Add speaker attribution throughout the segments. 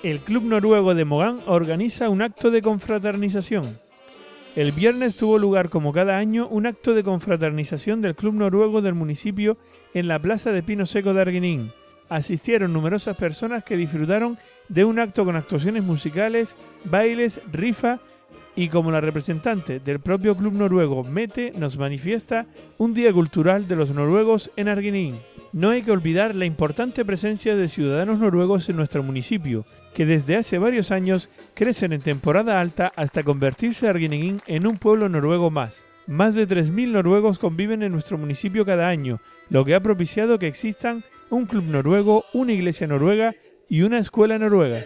Speaker 1: el Club Noruego de Mogán organiza un acto de confraternización. El viernes tuvo lugar, como cada año, un acto de confraternización del Club Noruego del municipio en la plaza de Pino Seco de Arguinín. Asistieron numerosas personas que disfrutaron de un acto con actuaciones musicales, bailes, rifa y, como la representante del propio Club Noruego, Mete, nos manifiesta, un día cultural de los noruegos en Arguinín. No hay que olvidar la importante presencia de ciudadanos noruegos en nuestro municipio, que desde hace varios años crecen en temporada alta hasta convertirse Arguinín en un pueblo noruego más. Más de 3.000 noruegos conviven en nuestro municipio cada año, lo que ha propiciado que existan un club noruego, una iglesia noruega y una escuela noruega.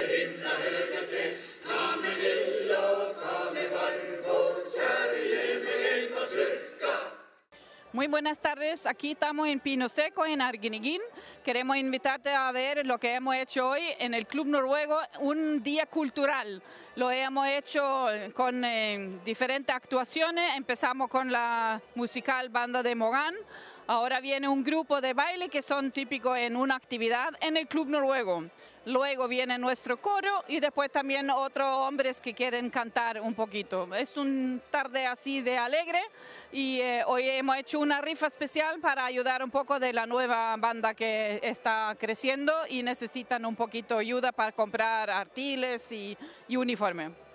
Speaker 2: Muy buenas tardes, aquí estamos en Pino Seco, en Arguinín. Queremos invitarte a ver lo que hemos hecho hoy en el Club Noruego, un día cultural. Lo hemos hecho con diferentes actuaciones, empezamos con la musical Banda de Mogán, ahora viene un grupo de baile que son típicos en una actividad en el Club Noruego. Luego viene nuestro coro y después también otros hombres que quieren cantar un poquito. Es una tarde así de alegre y hoy hemos hecho una rifa especial para ayudar un poco de la nueva banda que está creciendo y necesitan un poquito de ayuda para comprar artiles y uniforme.